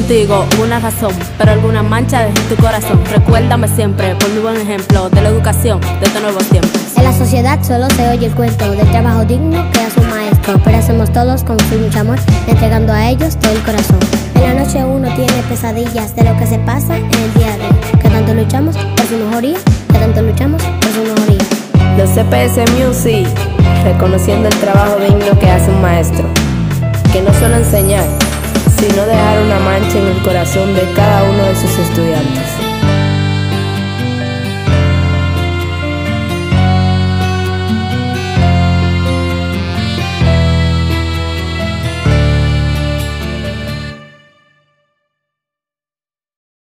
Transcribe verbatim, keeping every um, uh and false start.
contigo hubo una razón, pero alguna mancha dejé en tu corazón. Recuérdame siempre por mi buen ejemplo de la educación de estos nuevos tiempos. En la sociedad solo se oye el cuento del trabajo digno que hace un maestro, pero hacemos todos con fin y mucho amor, entregando a ellos todo el corazón. En la noche uno tiene pesadillas de lo que se pasa en el día a día, que tanto luchamos por su mejoría, que tanto luchamos por su mejoría. Los C P S Music, reconociendo el trabajo digno que hace un maestro, que no solo enseñar, sino dejar una mancha en el corazón de cada uno de sus estudiantes.